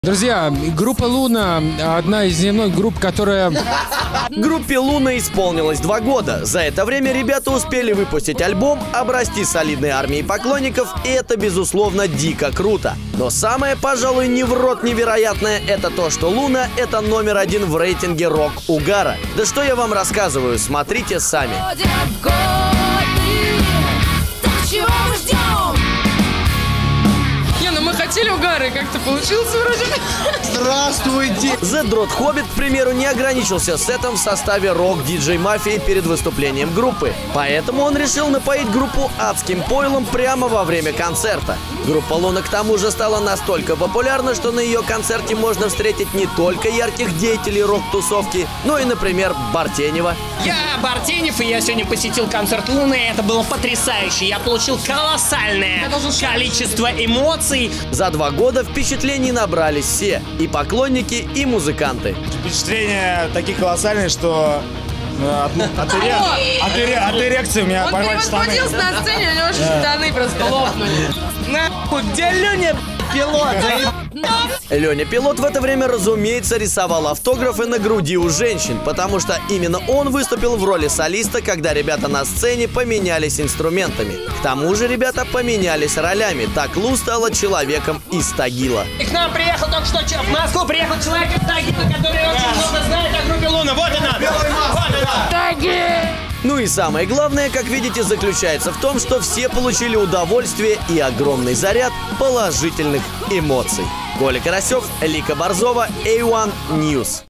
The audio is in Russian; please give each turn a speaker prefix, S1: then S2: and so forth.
S1: Друзья, группа «Луна» — одна из немногих групп, которая...
S2: Группе «Луна» исполнилось 2 года. За это время ребята успели выпустить альбом, обрасти солидной армией поклонников, и это, безусловно, дико круто. Но самое, пожалуй, не в рот невероятное — это то, что «Луна» — это номер 1 в рейтинге рок-угара. Да что я вам рассказываю, смотрите сами.
S3: Мы хотели угары, как-то получилось вроде.
S2: Здравствуйте! The Drot Hobbit, к примеру, не ограничился сетом в составе рок-диджей-мафии перед выступлением группы. Поэтому он решил напоить группу адским пойлом прямо во время концерта. Группа «Луна» к тому же стала настолько популярна, что на ее концерте можно встретить не только ярких деятелей рок-тусовки, но и, например, Бартенева.
S4: Я Бартенев, и я сегодня посетил концерт «Луны», и это было потрясающе. Я получил колоссальное количество эмоций.
S2: За 2 года впечатлений набрались все — и поклонники, и музыканты.
S5: Впечатления такие колоссальные, что от эрекции у меня порвать штаны.
S3: Он возбудился на сцене, у него штаны просто лопнули.
S4: Нахуй, где Леня, пилот?
S2: Леня Пилот в это время, разумеется, рисовал автографы на груди у женщин, потому что именно он выступил в роли солиста, когда ребята на сцене поменялись инструментами. К тому же ребята поменялись ролями. Так Лу стала человеком из Тагила.
S4: И к нам приехал только что, в Москву приехал человек из Тагила, который очень много знает о группе «Луна». Вот она! Вот она! Тагил!
S2: Ну и самое главное, как видите, заключается в том, что все получили удовольствие и огромный заряд положительных эмоций. Коля Карасев, Лика Борзова, A1 News.